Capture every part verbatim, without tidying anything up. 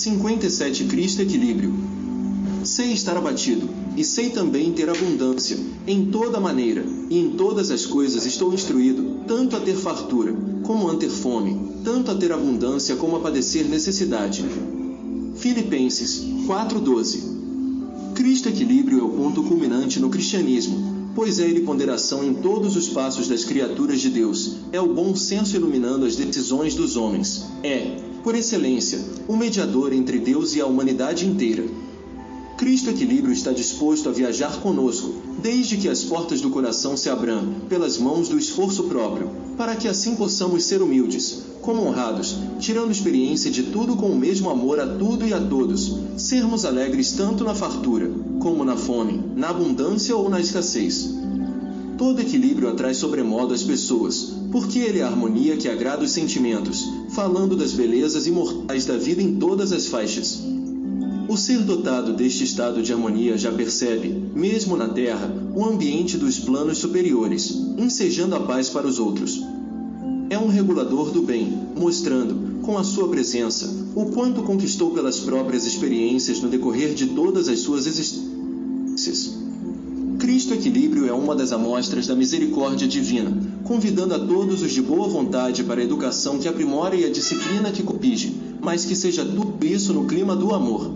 cinquenta e sete Cristo equilíbrio. Sei estar abatido, e sei também ter abundância, em toda maneira, e em todas as coisas estou instruído, tanto a ter fartura, como a ter fome, tanto a ter abundância como a padecer necessidade. Filipenses quatro, doze. Cristo equilíbrio é o ponto culminante no cristianismo, pois é ele ponderação em todos os passos das criaturas de Deus, é o bom senso iluminando as decisões dos homens, é, por excelência, o mediador entre Deus e a humanidade inteira. Cristo equilíbrio está disposto a viajar conosco, desde que as portas do coração se abram, pelas mãos do esforço próprio, para que assim possamos ser humildes, como honrados, tirando experiência de tudo com o mesmo amor a tudo e a todos, sermos alegres tanto na fartura, como na fome, na abundância ou na escassez. Todo equilíbrio atrai sobremodo as pessoas, porque ele é a harmonia que agrada os sentimentos, falando das belezas imortais da vida em todas as faixas. O ser dotado deste estado de harmonia já percebe, mesmo na terra, o ambiente dos planos superiores, ensejando a paz para os outros. É um regulador do bem, mostrando, com a sua presença, o quanto conquistou pelas próprias experiências no decorrer de todas as suas existências. Cristo equilíbrio é uma das amostras da misericórdia divina, convidando a todos os de boa vontade para a educação que aprimora e a disciplina que corrige, mas que seja tudo isso no clima do amor.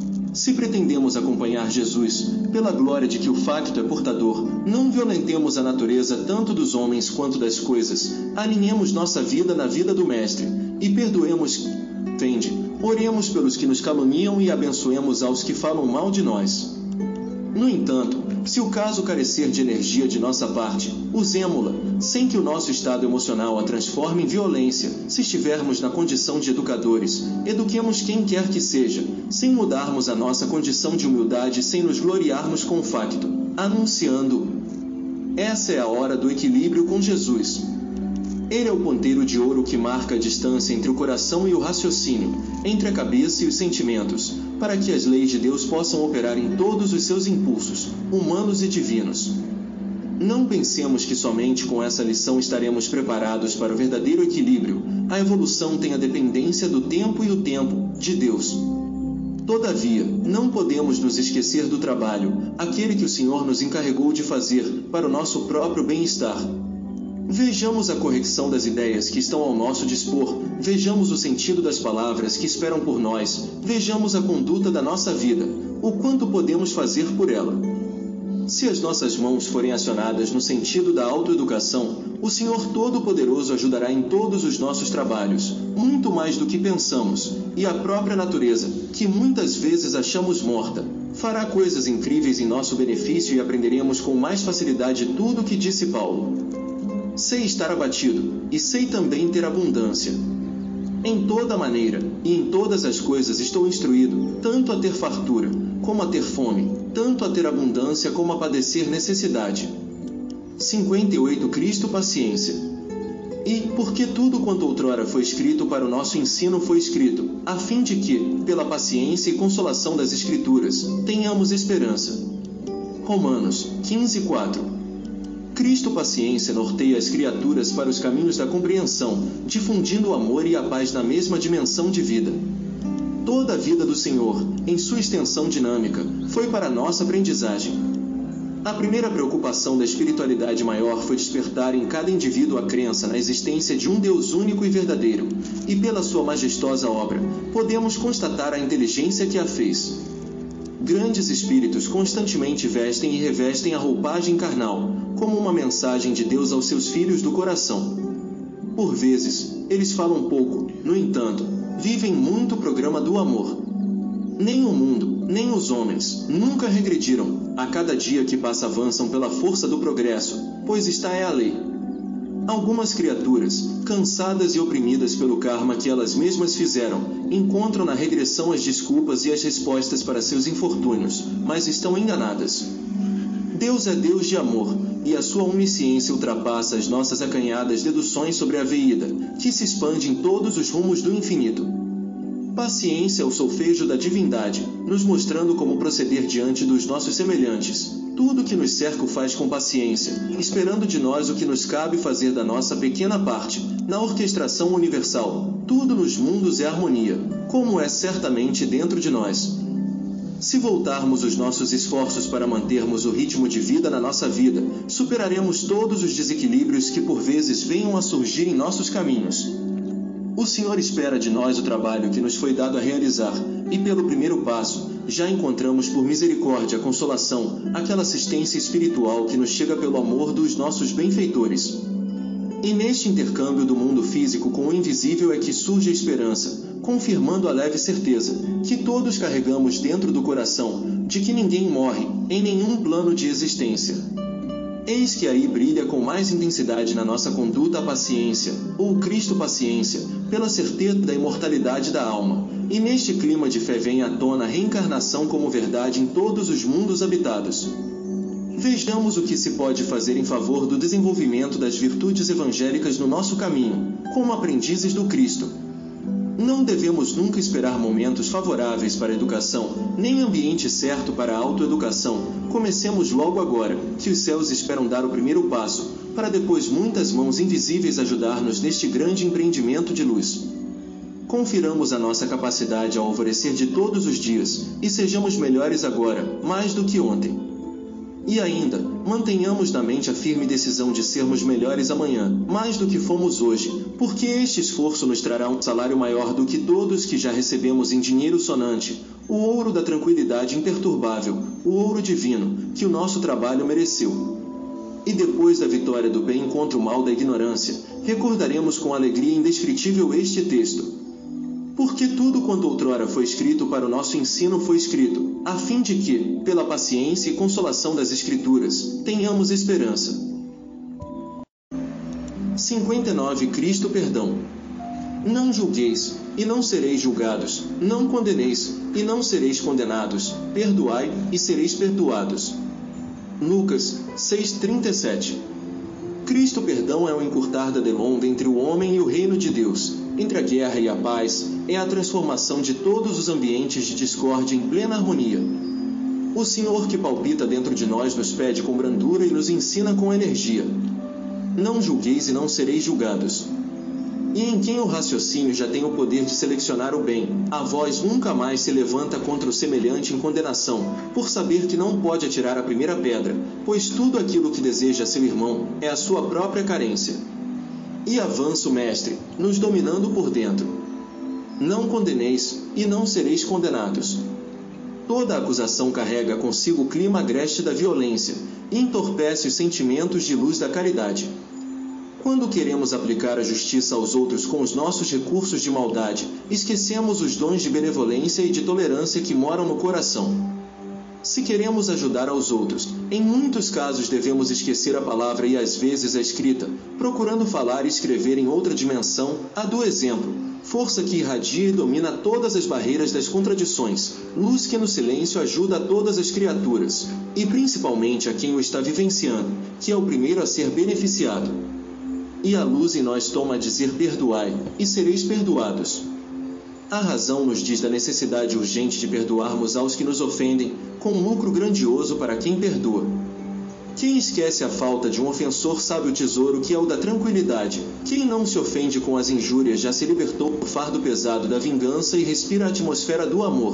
Se pretendemos acompanhar Jesus, pela glória de que o facto é portador, não violentemos a natureza tanto dos homens quanto das coisas, alinhemos nossa vida na vida do Mestre, e perdoemos quem ofende, oremos pelos que nos caluniam e abençoemos aos que falam mal de nós. No entanto, se o caso carecer de energia de nossa parte, usemo-la, sem que o nosso estado emocional a transforme em violência. Se estivermos na condição de educadores, eduquemos quem quer que seja, sem mudarmos a nossa condição de humildade, sem nos gloriarmos com o facto, anunciando. Essa é a hora do equilíbrio com Jesus. Ele é o ponteiro de ouro que marca a distância entre o coração e o raciocínio, entre a cabeça e os sentimentos, para que as leis de Deus possam operar em todos os seus impulsos, humanos e divinos. Não pensemos que somente com essa lição estaremos preparados para o verdadeiro equilíbrio. A evolução tem a dependência do tempo e o tempo, de Deus. Todavia, não podemos nos esquecer do trabalho, aquele que o Senhor nos encarregou de fazer, para o nosso próprio bem-estar. Vejamos a correção das ideias que estão ao nosso dispor, vejamos o sentido das palavras que esperam por nós, vejamos a conduta da nossa vida, o quanto podemos fazer por ela. Se as nossas mãos forem acionadas no sentido da autoeducação, o Senhor Todo-Poderoso ajudará em todos os nossos trabalhos, muito mais do que pensamos, e a própria natureza, que muitas vezes achamos morta, fará coisas incríveis em nosso benefício e aprenderemos com mais facilidade tudo o que disse Paulo. Sei estar abatido, e sei também ter abundância. Em toda maneira, e em todas as coisas estou instruído, tanto a ter fartura, como a ter fome, tanto a ter abundância como a padecer necessidade. cinquenta e oito Cristo paciência. E, porque tudo quanto outrora foi escrito para o nosso ensino foi escrito, a fim de que, pela paciência e consolação das Escrituras, tenhamos esperança. Romanos quinze, quatro. Cristo paciência norteia as criaturas para os caminhos da compreensão, difundindo o amor e a paz na mesma dimensão de vida. Toda a vida do Senhor, em sua extensão dinâmica, foi para nossa aprendizagem. A primeira preocupação da espiritualidade maior foi despertar em cada indivíduo a crença na existência de um Deus único e verdadeiro, e pela sua majestosa obra, podemos constatar a inteligência que a fez. Grandes espíritos constantemente vestem e revestem a roupagem carnal, como uma mensagem de Deus aos seus filhos do coração. Por vezes, eles falam pouco, no entanto, vivem muito o programa do amor. Nem o mundo, nem os homens, nunca regrediram, a cada dia que passa avançam pela força do progresso, pois esta é a lei. Algumas criaturas, cansadas e oprimidas pelo karma que elas mesmas fizeram, encontram na regressão as desculpas e as respostas para seus infortúnios, mas estão enganadas. Deus é Deus de amor, e a sua onisciência ultrapassa as nossas acanhadas deduções sobre a veída, que se expande em todos os rumos do infinito. Paciência é o solfejo da divindade, nos mostrando como proceder diante dos nossos semelhantes. Tudo que nos cerca o faz com paciência, esperando de nós o que nos cabe fazer da nossa pequena parte. Na orquestração universal, tudo nos mundos é harmonia, como é certamente dentro de nós. Se voltarmos os nossos esforços para mantermos o ritmo de vida na nossa vida, superaremos todos os desequilíbrios que por vezes venham a surgir em nossos caminhos. O Senhor espera de nós o trabalho que nos foi dado a realizar, e pelo primeiro passo, já encontramos por misericórdia a consolação, aquela assistência espiritual que nos chega pelo amor dos nossos benfeitores. E neste intercâmbio do mundo físico com o invisível é que surge a esperança, confirmando a leve certeza, que todos carregamos dentro do coração, de que ninguém morre, em nenhum plano de existência. Eis que aí brilha com mais intensidade na nossa conduta a paciência, ou Cristo paciência, pela certeza da imortalidade da alma, e neste clima de fé vem à tona a reencarnação como verdade em todos os mundos habitados. Vejamos o que se pode fazer em favor do desenvolvimento das virtudes evangélicas no nosso caminho, como aprendizes do Cristo. Não devemos nunca esperar momentos favoráveis para a educação, nem ambiente certo para a autoeducação. Comecemos logo agora, que os céus esperam dar o primeiro passo, para depois muitas mãos invisíveis ajudar-nos neste grande empreendimento de luz. Confiramos a nossa capacidade ao alvorecer de todos os dias, e sejamos melhores agora, mais do que ontem. E ainda, mantenhamos na mente a firme decisão de sermos melhores amanhã, mais do que fomos hoje, porque este esforço nos trará um salário maior do que todos que já recebemos em dinheiro sonante, o ouro da tranquilidade imperturbável, o ouro divino, que o nosso trabalho mereceu. E depois da vitória do bem contra o mal da ignorância, recordaremos com alegria indescritível este texto. Porque tudo quanto outrora foi escrito para o nosso ensino foi escrito, a fim de que, pela paciência e consolação das Escrituras, tenhamos esperança. cinquenta e nove Cristo perdão. Não julgueis, e não sereis julgados, não condeneis, e não sereis condenados, perdoai, e sereis perdoados. Lucas seis, trinta e sete. Cristo perdão é o encurtar da demanda entre o homem e o reino de Deus, entre a guerra e a paz, é a transformação de todos os ambientes de discórdia em plena harmonia. O Senhor que palpita dentro de nós nos pede com brandura e nos ensina com energia. Não julgueis e não sereis julgados. E em quem o raciocínio já tem o poder de selecionar o bem, a voz nunca mais se levanta contra o semelhante em condenação, por saber que não pode atirar a primeira pedra, pois tudo aquilo que deseja seu irmão é a sua própria carência. E avança o Mestre, nos dominando por dentro. Não condeneis, e não sereis condenados. Toda acusação carrega consigo o clima agreste da violência, e entorpece os sentimentos de luz da caridade. Quando queremos aplicar a justiça aos outros com os nossos recursos de maldade, esquecemos os dons de benevolência e de tolerância que moram no coração. Se queremos ajudar aos outros, em muitos casos devemos esquecer a palavra e às vezes a escrita, procurando falar e escrever em outra dimensão, a do exemplo, força que irradia e domina todas as barreiras das contradições, luz que no silêncio ajuda a todas as criaturas, e principalmente a quem o está vivenciando, que é o primeiro a ser beneficiado. E a luz em nós toma a dizer perdoai, e sereis perdoados. A razão nos diz da necessidade urgente de perdoarmos aos que nos ofendem, com um lucro grandioso para quem perdoa. Quem esquece a falta de um ofensor sabe o tesouro que é o da tranquilidade. Quem não se ofende com as injúrias já se libertou do fardo pesado da vingança e respira a atmosfera do amor.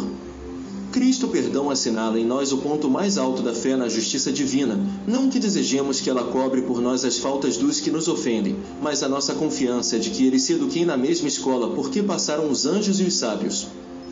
Cristo perdão assinala em nós o ponto mais alto da fé na justiça divina, não que desejemos que ela cobre por nós as faltas dos que nos ofendem, mas a nossa confiança de que eles se eduquem na mesma escola porque passaram os anjos e os sábios.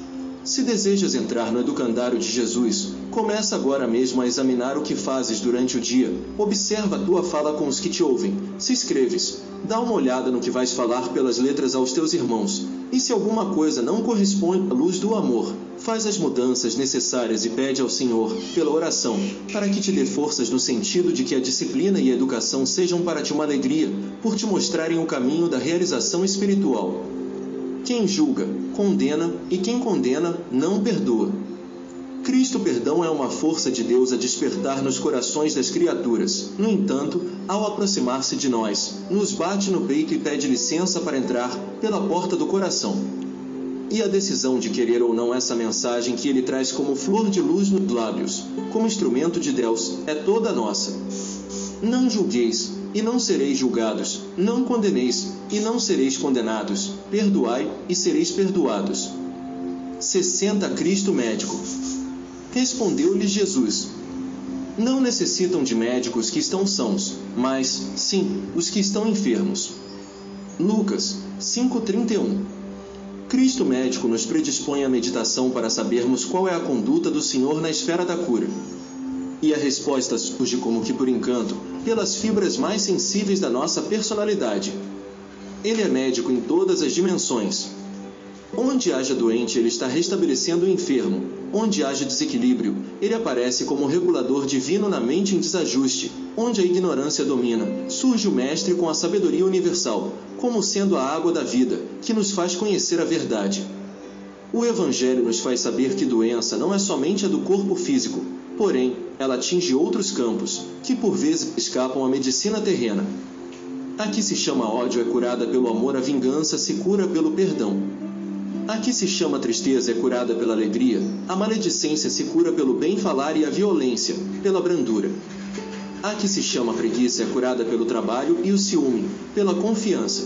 Se desejas entrar no educandário de Jesus, começa agora mesmo a examinar o que fazes durante o dia, observa a tua fala com os que te ouvem, se escreves, dá uma olhada no que vais falar pelas letras aos teus irmãos, e se alguma coisa não corresponde à luz do amor, faz as mudanças necessárias e pede ao Senhor, pela oração, para que te dê forças no sentido de que a disciplina e a educação sejam para ti uma alegria, por te mostrarem o caminho da realização espiritual. Quem julga, condena, e quem condena, não perdoa. Cristo perdão é uma força de Deus a despertar nos corações das criaturas. No entanto, ao aproximar-se de nós, nos bate no peito e pede licença para entrar pela porta do coração. E a decisão de querer ou não essa mensagem que ele traz como flor de luz nos lábios, como instrumento de Deus, é toda nossa. Não julgueis, e não sereis julgados, não condeneis, e não sereis condenados, perdoai, e sereis perdoados. sessenta Cristo médico. Respondeu-lhes Jesus: não necessitam de médicos que estão sãos, mas, sim, os que estão enfermos. Lucas cinco, trinta e um. Cristo médico nos predispõe à meditação para sabermos qual é a conduta do Senhor na esfera da cura. E a resposta surge como que por encanto, pelas fibras mais sensíveis da nossa personalidade. Ele é médico em todas as dimensões. Onde haja doente, ele está restabelecendo o enfermo. Onde haja desequilíbrio, ele aparece como regulador divino na mente em desajuste. Onde a ignorância domina, surge o Mestre com a sabedoria universal, como sendo a água da vida, que nos faz conhecer a verdade. O Evangelho nos faz saber que doença não é somente a do corpo físico, porém, ela atinge outros campos, que por vezes escapam à medicina terrena. A que se chama ódio é curada pelo amor, a vingança se cura pelo perdão. A que se chama tristeza é curada pela alegria, a maledicência se cura pelo bem falar e a violência, pela brandura. A que se chama preguiça é curada pelo trabalho e o ciúme, pela confiança.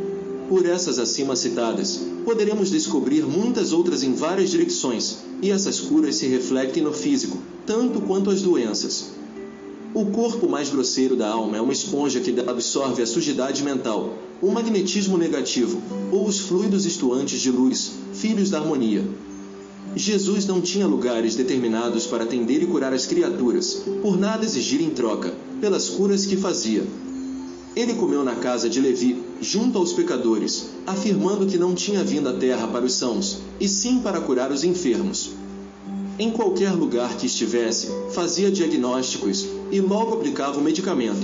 Por essas acima citadas, poderemos descobrir muitas outras em várias direções, e essas curas se refletem no físico, tanto quanto as doenças. O corpo mais grosseiro da alma é uma esponja que absorve a sujidade mental, o magnetismo negativo, ou os fluidos estuantes de luz, filhos da harmonia. Jesus não tinha lugares determinados para atender e curar as criaturas, por nada exigir em troca, pelas curas que fazia. Ele comeu na casa de Levi, junto aos pecadores, afirmando que não tinha vindo à terra para os sãos, e sim para curar os enfermos. Em qualquer lugar que estivesse, fazia diagnósticos, e logo aplicava o medicamento.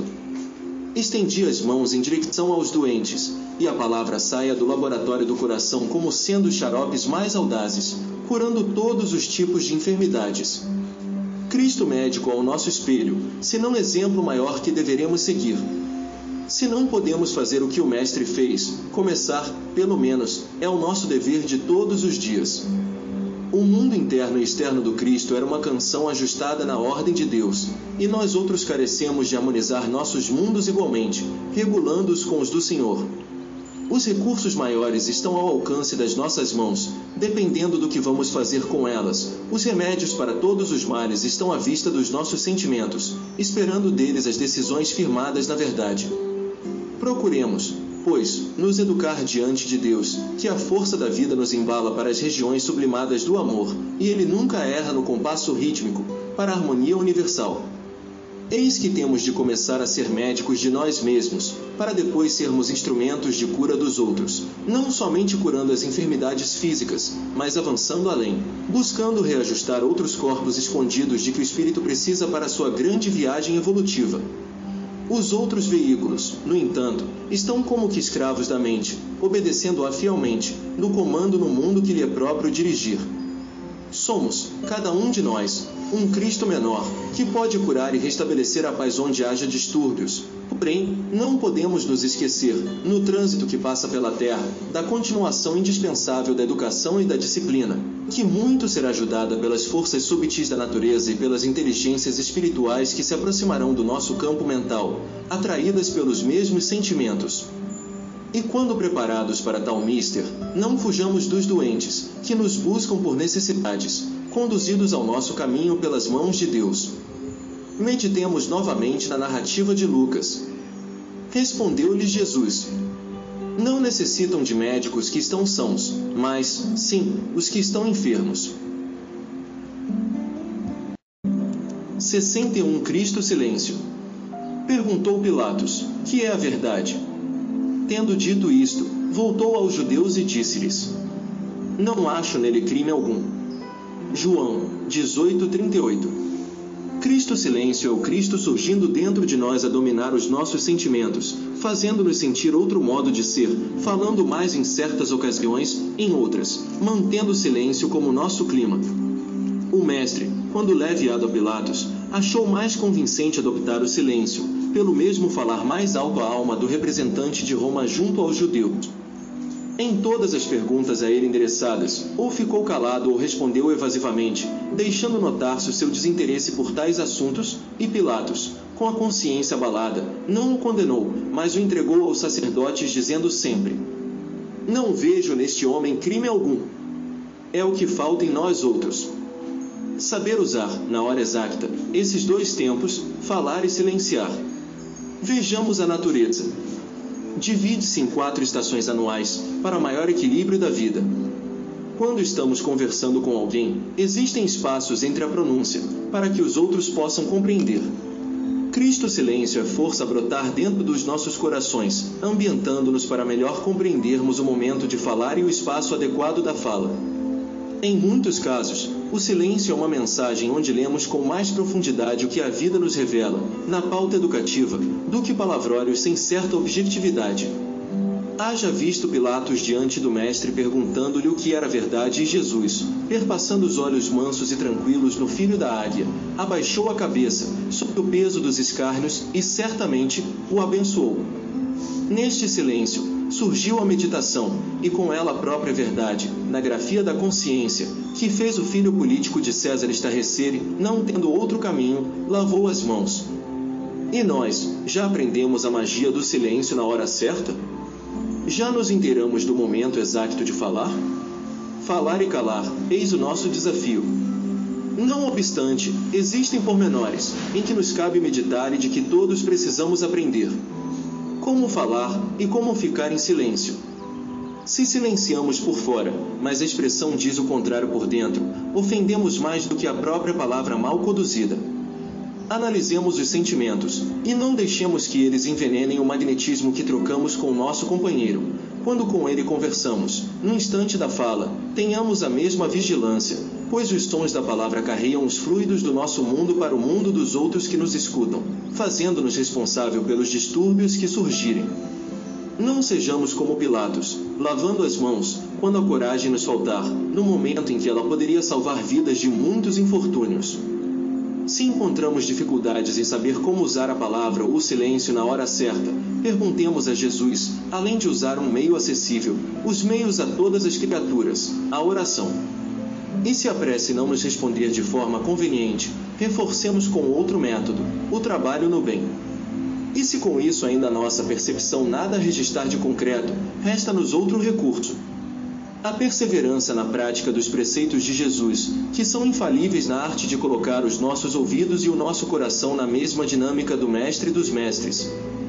Estendia as mãos em direção aos doentes, e a palavra saia do laboratório do coração como sendo os xaropes mais audazes, curando todos os tipos de enfermidades. Cristo médico é o nosso espelho, se não exemplo maior que deveremos seguir. Se não podemos fazer o que o Mestre fez, começar, pelo menos, é o nosso dever de todos os dias. O mundo interno e externo do Cristo era uma canção ajustada na ordem de Deus, e nós outros carecemos de harmonizar nossos mundos igualmente, regulando-os com os do Senhor. Os recursos maiores estão ao alcance das nossas mãos, dependendo do que vamos fazer com elas. Os remédios para todos os males estão à vista dos nossos sentimentos, esperando deles as decisões firmadas na verdade. Procuremos, pois, nos educar diante de Deus, que a força da vida nos embala para as regiões sublimadas do amor, e Ele nunca erra no compasso rítmico, para a harmonia universal. Eis que temos de começar a ser médicos de nós mesmos, para depois sermos instrumentos de cura dos outros, não somente curando as enfermidades físicas, mas avançando além, buscando reajustar outros corpos escondidos de que o espírito precisa para sua grande viagem evolutiva. Os outros veículos, no entanto, estão como que escravos da mente, obedecendo-a fielmente, no comando no mundo que lhe é próprio dirigir. Somos, cada um de nós, um Cristo menor, que pode curar e restabelecer a paz onde haja distúrbios. Porém, não podemos nos esquecer, no trânsito que passa pela Terra, da continuação indispensável da educação e da disciplina, que muito será ajudada pelas forças subtis da natureza e pelas inteligências espirituais que se aproximarão do nosso campo mental, atraídas pelos mesmos sentimentos. E quando preparados para tal mister, não fujamos dos doentes, que nos buscam por necessidades, conduzidos ao nosso caminho pelas mãos de Deus. Meditemos novamente na narrativa de Lucas. Respondeu-lhes Jesus: não necessitam de médicos que estão sãos, mas, sim, os que estão enfermos. sessenta e um Cristo silêncio. Perguntou Pilatos: que é a verdade? Tendo dito isto, voltou aos judeus e disse-lhes: não acho nele crime algum. João dezoito, trinta e oito. Cristo silêncio é o Cristo surgindo dentro de nós a dominar os nossos sentimentos, fazendo-nos sentir outro modo de ser, falando mais em certas ocasiões, em outras, mantendo o silêncio como nosso clima. O Mestre, quando leviado a Pilatos, achou mais convincente adoptar o silêncio, pelo mesmo falar mais alto a alma do representante de Roma junto aos judeus. Em todas as perguntas a ele endereçadas, ou ficou calado ou respondeu evasivamente, deixando notar-se o seu desinteresse por tais assuntos, e Pilatos, com a consciência abalada, não o condenou, mas o entregou aos sacerdotes, dizendo sempre: não vejo neste homem crime algum. É o que falta em nós outros. Saber usar, na hora exata, esses dois tempos, falar e silenciar. Vejamos a natureza. Divide-se em quatro estações anuais, para maior equilíbrio da vida. Quando estamos conversando com alguém, existem espaços entre a pronúncia, para que os outros possam compreender. Cristo silêncio é força a brotar dentro dos nossos corações, ambientando-nos para melhor compreendermos o momento de falar e o espaço adequado da fala. Em muitos casos, o silêncio é uma mensagem onde lemos com mais profundidade o que a vida nos revela, na pauta educativa, do que palavrórios sem certa objetividade. Haja visto Pilatos diante do mestre perguntando-lhe o que era verdade, e Jesus, perpassando os olhos mansos e tranquilos no filho da águia, abaixou a cabeça, sob o peso dos escárnios, e certamente o abençoou. Neste silêncio, surgiu a meditação, e com ela a própria verdade, na grafia da consciência, que fez o filho político de César estarrecer e, não tendo outro caminho, lavou as mãos. E nós, já aprendemos a magia do silêncio na hora certa? Já nos inteiramos do momento exato de falar? Falar e calar, eis o nosso desafio. Não obstante, existem pormenores, em que nos cabe meditar e de que todos precisamos aprender. Como falar e como ficar em silêncio. Se silenciamos por fora, mas a expressão diz o contrário por dentro, ofendemos mais do que a própria palavra mal conduzida. Analisemos os sentimentos, e não deixemos que eles envenenem o magnetismo que trocamos com o nosso companheiro. Quando com ele conversamos, no instante da fala, tenhamos a mesma vigilância, pois os sons da palavra carregam os fluidos do nosso mundo para o mundo dos outros que nos escutam, fazendo-nos responsável pelos distúrbios que surgirem. Não sejamos como Pilatos, lavando as mãos, quando a coragem nos faltar, no momento em que ela poderia salvar vidas de muitos infortúnios. Se encontramos dificuldades em saber como usar a palavra ou o silêncio na hora certa, perguntemos a Jesus, além de usar um meio acessível, os meios a todas as criaturas, a oração. E se a prece não nos responder de forma conveniente, reforcemos com outro método, o trabalho no bem. E se com isso ainda a nossa percepção nada registrar de concreto, resta-nos outro recurso. A perseverança na prática dos preceitos de Jesus, que são infalíveis na arte de colocar os nossos ouvidos e o nosso coração na mesma dinâmica do Mestre dos Mestres.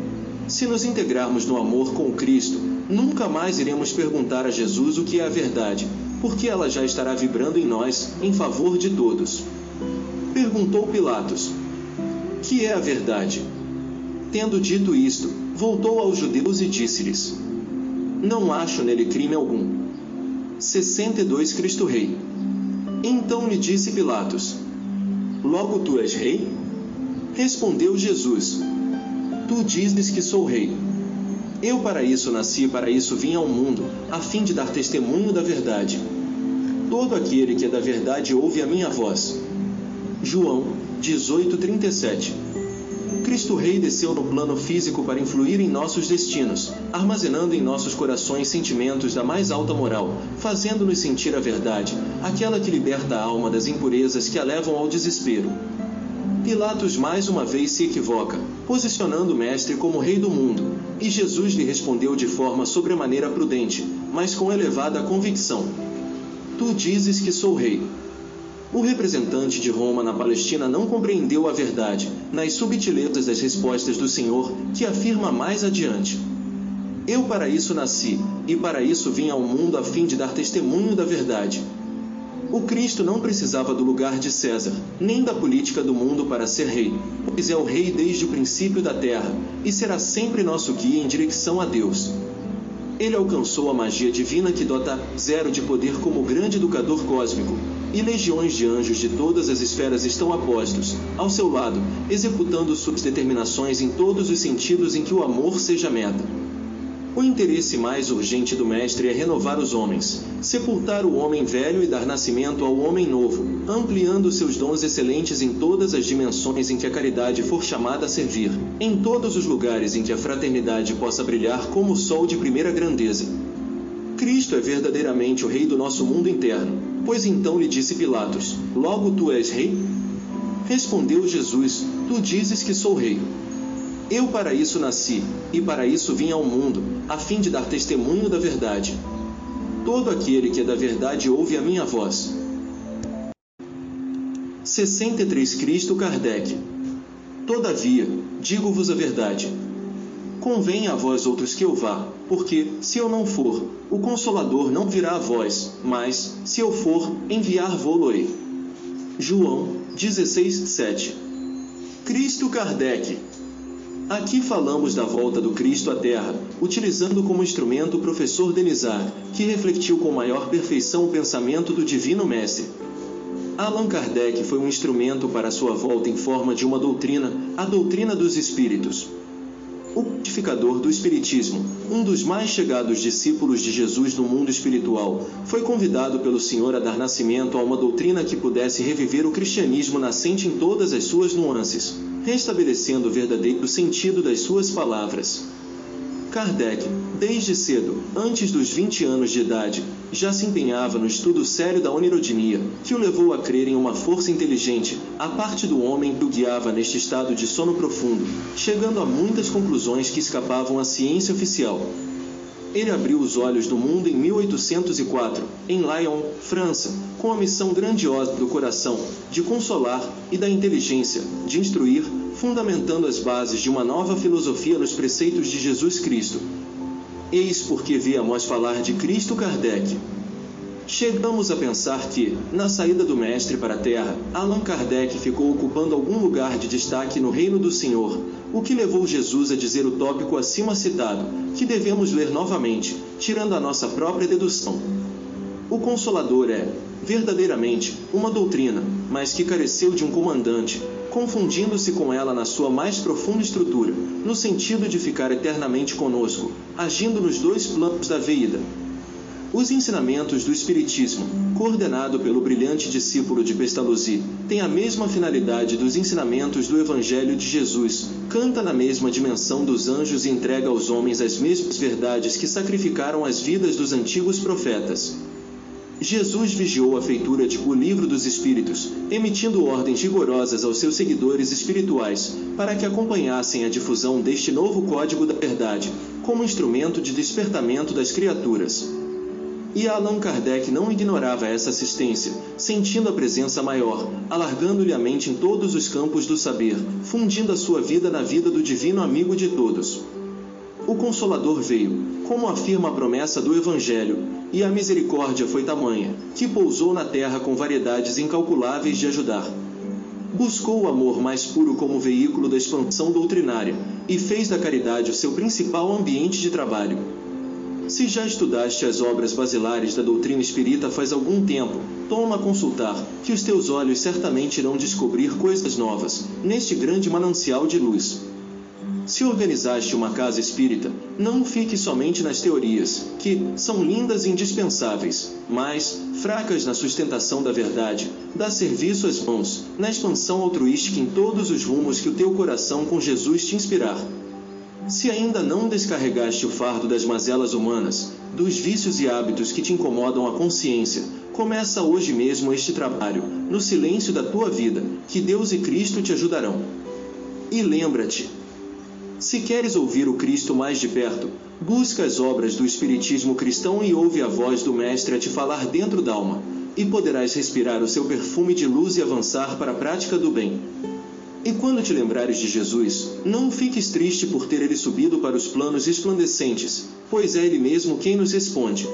Se nos integrarmos no amor com Cristo, nunca mais iremos perguntar a Jesus o que é a verdade, porque ela já estará vibrando em nós, em favor de todos. Perguntou Pilatos: que é a verdade? Tendo dito isto, voltou aos judeus e disse-lhes: não acho nele crime algum. sessenta e dois Cristo Rei. Então lhe disse Pilatos: logo tu és rei? Respondeu Jesus: tu dizes que sou rei. Eu para isso nasci e para isso vim ao mundo, a fim de dar testemunho da verdade. Todo aquele que é da verdade ouve a minha voz. João dezoito, trinta e sete. Cristo Rei desceu no plano físico para influir em nossos destinos, armazenando em nossos corações sentimentos da mais alta moral, fazendo-nos sentir a verdade, aquela que liberta a alma das impurezas que a levam ao desespero. Pilatos mais uma vez se equivoca, posicionando o Mestre como Rei do mundo, e Jesus lhe respondeu de forma sobremaneira prudente, mas com elevada convicção: tu dizes que sou Rei. O representante de Roma na Palestina não compreendeu a verdade, nas subtilezas das respostas do Senhor, que afirma mais adiante: eu para isso nasci, e para isso vim ao mundo a fim de dar testemunho da verdade. O Cristo não precisava do lugar de César, nem da política do mundo para ser rei, pois é o rei desde o princípio da terra, e será sempre nosso guia em direção a Deus. Ele alcançou a magia divina que dota zero de poder como grande educador cósmico, e legiões de anjos de todas as esferas estão a postos, ao seu lado, executando suas determinações em todos os sentidos em que o amor seja meta. O interesse mais urgente do Mestre é renovar os homens, sepultar o homem velho e dar nascimento ao homem novo, ampliando seus dons excelentes em todas as dimensões em que a caridade for chamada a servir, em todos os lugares em que a fraternidade possa brilhar como o sol de primeira grandeza. Cristo é verdadeiramente o rei do nosso mundo interno. Pois então lhe disse Pilatos: logo tu és rei? Respondeu Jesus: tu dizes que sou rei. Eu para isso nasci, e para isso vim ao mundo, a fim de dar testemunho da verdade. Todo aquele que é da verdade ouve a minha voz. sessenta e três Cristo Kardec. Todavia, digo-vos a verdade. Convém a vós outros que eu vá, porque, se eu não for, o Consolador não virá a vós, mas, se eu for, enviar-vos-ei. João dezesseis, sete. Cristo Kardec. Aqui falamos da volta do Cristo à Terra, utilizando como instrumento o professor Denisard, que refletiu com maior perfeição o pensamento do Divino Mestre. Allan Kardec foi um instrumento para sua volta em forma de uma doutrina, a doutrina dos Espíritos. O codificador do Espiritismo, um dos mais chegados discípulos de Jesus no mundo espiritual, foi convidado pelo Senhor a dar nascimento a uma doutrina que pudesse reviver o cristianismo nascente em todas as suas nuances, restabelecendo o verdadeiro sentido das suas palavras. Kardec, desde cedo, antes dos vinte anos de idade, já se empenhava no estudo sério da onirodinia, que o levou a crer em uma força inteligente, à parte do homem que o guiava neste estado de sono profundo, chegando a muitas conclusões que escapavam à ciência oficial. Ele abriu os olhos do mundo em mil oitocentos e quatro, em Lyon, França, com a missão grandiosa do coração, de consolar, e da inteligência, de instruir, fundamentando as bases de uma nova filosofia nos preceitos de Jesus Cristo. Eis porque viemos falar de Cristo Kardec. Chegamos a pensar que, na saída do Mestre para a Terra, Allan Kardec ficou ocupando algum lugar de destaque no reino do Senhor, o que levou Jesus a dizer o tópico acima citado, que devemos ler novamente, tirando a nossa própria dedução. O Consolador é, verdadeiramente, uma doutrina, mas que careceu de um comandante, confundindo-se com ela na sua mais profunda estrutura, no sentido de ficar eternamente conosco, agindo nos dois planos da vida. Os ensinamentos do Espiritismo, coordenado pelo brilhante discípulo de Pestalozzi, têm a mesma finalidade dos ensinamentos do Evangelho de Jesus, canta na mesma dimensão dos anjos e entrega aos homens as mesmas verdades que sacrificaram as vidas dos antigos profetas. Jesus vigiou a feitura de O Livro dos Espíritos, emitindo ordens rigorosas aos seus seguidores espirituais, para que acompanhassem a difusão deste novo código da verdade, como instrumento de despertamento das criaturas. E Allan Kardec não ignorava essa assistência, sentindo a presença maior, alargando-lhe a mente em todos os campos do saber, fundindo a sua vida na vida do divino amigo de todos. O Consolador veio, como afirma a promessa do Evangelho, e a misericórdia foi tamanha, que pousou na terra com variedades incalculáveis de ajudar. Buscou o amor mais puro como veículo da expansão doutrinária, e fez da caridade o seu principal ambiente de trabalho. Se já estudaste as obras basilares da doutrina espírita faz algum tempo, toma a consultar, que os teus olhos certamente irão descobrir coisas novas, neste grande manancial de luz. Se organizaste uma casa espírita, não fique somente nas teorias, que são lindas e indispensáveis, mas, fracas na sustentação da verdade, dá serviço às mãos, na expansão altruística em todos os rumos que o teu coração com Jesus te inspirar. Se ainda não descarregaste o fardo das mazelas humanas, dos vícios e hábitos que te incomodam a consciência, começa hoje mesmo este trabalho, no silêncio da tua vida, que Deus e Cristo te ajudarão. E lembra-te, se queres ouvir o Cristo mais de perto, busca as obras do Espiritismo cristão e ouve a voz do Mestre a te falar dentro d'alma, e poderás respirar o seu perfume de luz e avançar para a prática do bem. E quando te lembrares de Jesus, não fiques triste por ter ele subido para os planos resplandecentes, pois é ele mesmo quem nos responde.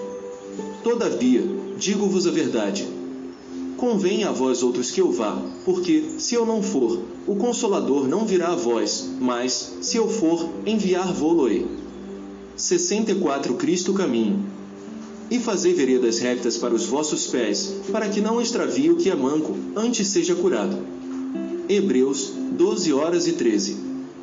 Todavia, digo-vos a verdade. Convém a vós outros que eu vá, porque, se eu não for, o Consolador não virá a vós, mas, se eu for, enviar-vos-ei. sessenta e quatro Cristo Caminho. E fazei veredas retas para os vossos pés, para que não extravie o que é manco, antes seja curado. Hebreus, doze horas e treze.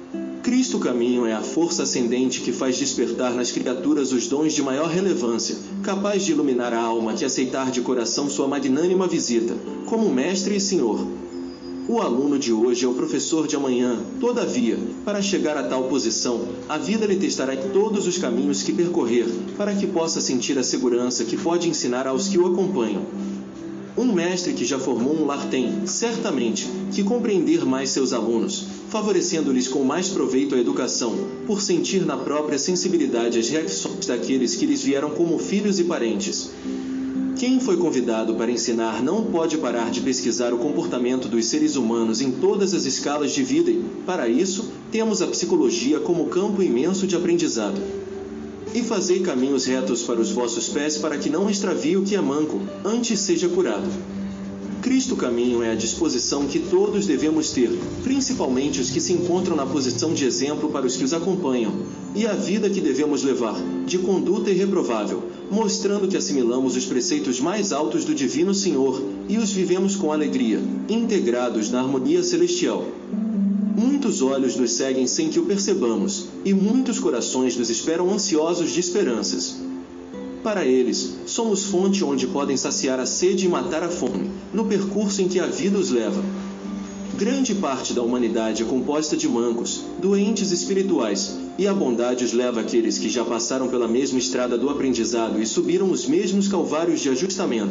Cristo Caminho é a força ascendente que faz despertar nas criaturas os dons de maior relevância, capaz de iluminar a alma que aceitar de coração sua magnânima visita, como Mestre e Senhor. O aluno de hoje é o professor de amanhã. Todavia, para chegar a tal posição, a vida lhe testará todos os caminhos que percorrer, para que possa sentir a segurança que pode ensinar aos que o acompanham. Um mestre que já formou um lar tem, certamente, que compreender mais seus alunos, favorecendo-lhes com mais proveito a educação, por sentir na própria sensibilidade as reações daqueles que lhes vieram como filhos e parentes. Quem foi convidado para ensinar não pode parar de pesquisar o comportamento dos seres humanos em todas as escalas de vida e, para isso, temos a psicologia como campo imenso de aprendizado. E fazei caminhos retos para os vossos pés para que não extravie o que é manco, antes seja curado. Cristo caminho é a disposição que todos devemos ter, principalmente os que se encontram na posição de exemplo para os que os acompanham, e a vida que devemos levar, de conduta irreprovável, mostrando que assimilamos os preceitos mais altos do Divino Senhor, e os vivemos com alegria, integrados na harmonia celestial. Muitos olhos nos seguem sem que o percebamos, e muitos corações nos esperam ansiosos de esperanças. Para eles, somos fonte onde podem saciar a sede e matar a fome, no percurso em que a vida os leva. Grande parte da humanidade é composta de mancos, doentes espirituais, e a bondade os leva àqueles que já passaram pela mesma estrada do aprendizado e subiram os mesmos calvários de ajustamento.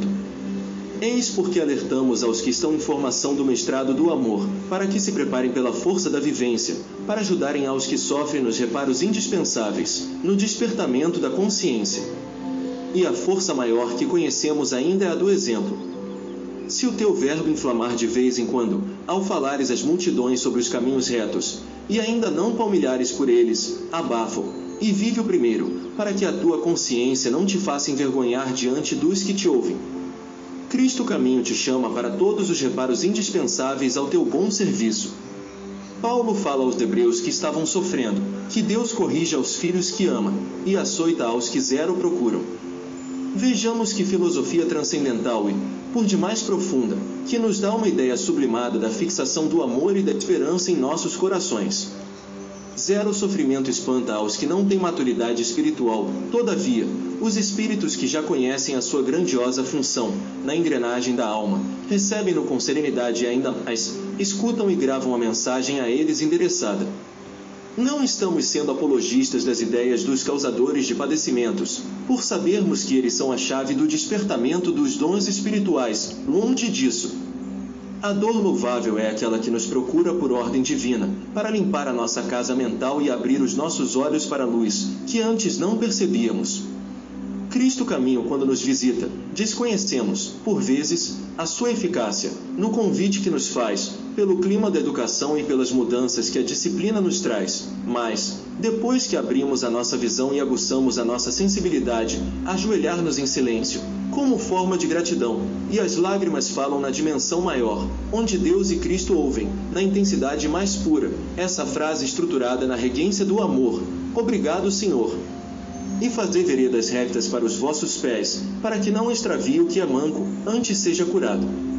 Eis porque alertamos aos que estão em formação do mestrado do amor, para que se preparem pela força da vivência, para ajudarem aos que sofrem nos reparos indispensáveis, no despertamento da consciência. E a força maior que conhecemos ainda é a do exemplo. Se o teu verbo inflamar de vez em quando, ao falares às multidões sobre os caminhos retos, e ainda não palmilhares por eles, abafa-o, e vive o primeiro, para que a tua consciência não te faça envergonhar diante dos que te ouvem. Cristo caminho te chama para todos os reparos indispensáveis ao teu bom serviço. Paulo fala aos hebreus que estavam sofrendo, que Deus corrija aos filhos que ama, e açoita aos que zero procuram. Vejamos que filosofia transcendental e, por demais profunda, que nos dá uma ideia sublimada da fixação do amor e da esperança em nossos corações. Zero sofrimento espanta aos que não têm maturidade espiritual. Todavia, os espíritos que já conhecem a sua grandiosa função na engrenagem da alma, recebem-no com serenidade e ainda mais, escutam e gravam a mensagem a eles endereçada. Não estamos sendo apologistas das ideias dos causadores de padecimentos, por sabermos que eles são a chave do despertamento dos dons espirituais, longe disso. A dor louvável é aquela que nos procura por ordem divina, para limpar a nossa casa mental e abrir os nossos olhos para a luz, que antes não percebíamos. Cristo caminho quando nos visita, desconhecemos, por vezes, a sua eficácia, no convite que nos faz, pelo clima da educação e pelas mudanças que a disciplina nos traz, mas, depois que abrimos a nossa visão e aguçamos a nossa sensibilidade, ajoelhar-nos em silêncio, como forma de gratidão, e as lágrimas falam na dimensão maior, onde Deus e Cristo ouvem, na intensidade mais pura, essa frase estruturada na regência do amor: obrigado, Senhor. E fazei veredas retas para os vossos pés, para que não extravie o que é manco, antes seja curado.